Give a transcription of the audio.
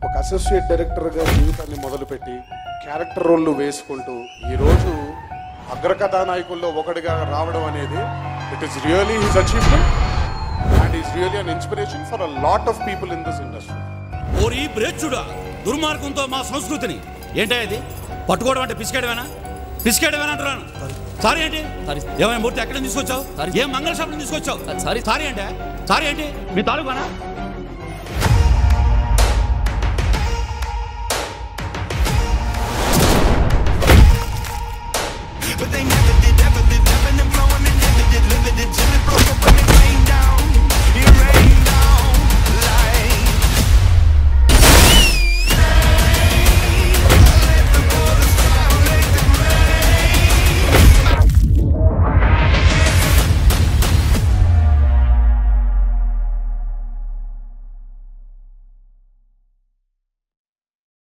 ఒక అసోసియేట్ డైరెక్టర్గా జీవితాన్ని మొదలుపెట్టి క్యారెక్టర్ రోల్లు వేసుకుంటూ ఈరోజు అగ్రకథానాయకుల్లో ఒకటిగా రావడం అనేది it is really his achievement and is really an inspiration for a lot of people in this industry. ఓరి బ్రేచుడా దుర్మార్గంతో మా సంస్కృతిని ఏంటది పట్టుకోవడం అంటే పిసికేయడమేనా అంటున్నాను. సారీ ఏంటి? ఏమైనా మూర్తి ఎక్కడ తీసుకొచ్చావు? ఏం మంగళ షాపుని తీసుకొచ్చావు? సారీ అంటే సారీ ఏంటి? మీ తాలూకానా?